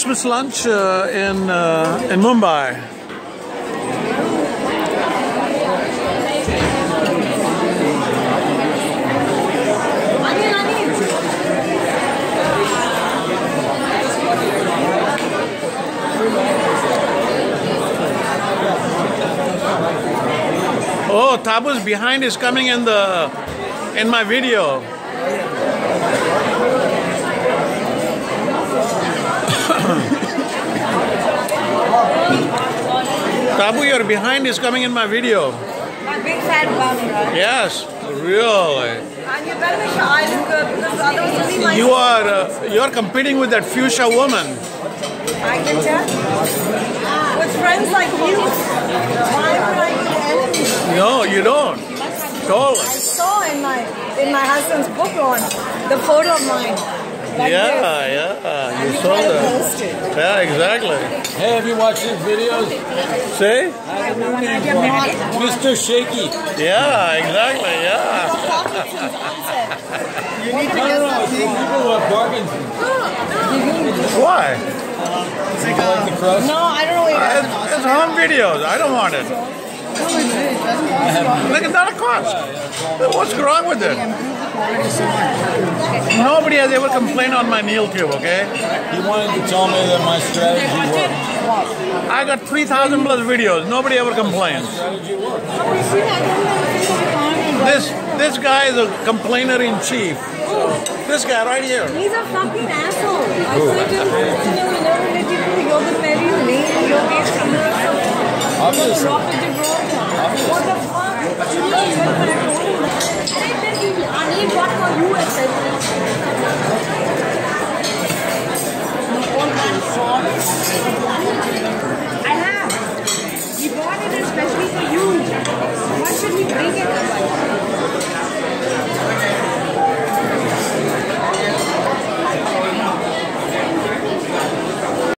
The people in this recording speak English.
Christmas lunch in Mumbai. Oh, Tabu's behind is coming in my video. Tabu, your behind is coming in my video. My big fat bum, right? Yes, really. And you better make sure I look good because otherwise only my You are competing with that fuchsia woman. I can tell. With friends like you, why would I be the enemy? No, you don't. Totally. I saw in my husband's book on the photo of mine. Like Yeah, you saw to that. post it. Yeah, exactly. Hey, have you watched these videos? See? Mr. Shaky. Yeah, exactly. Yeah. You need to I don't know, people who have Parkinson's. Why? People like the crust. No, I don't know what you're talking It's home videos. I don't want it. Look at that cost. What's wrong with it? Nobody has ever complained on my Neil tube, okay? He wanted to tell me that my strategy worked. I got 3,000 plus videos. Nobody ever complains. Strategy worked. This guy is a complainer in chief. This guy right here. He's a fucking asshole. I said to him, related to yoga maybe yoga Obviously. what the fuck?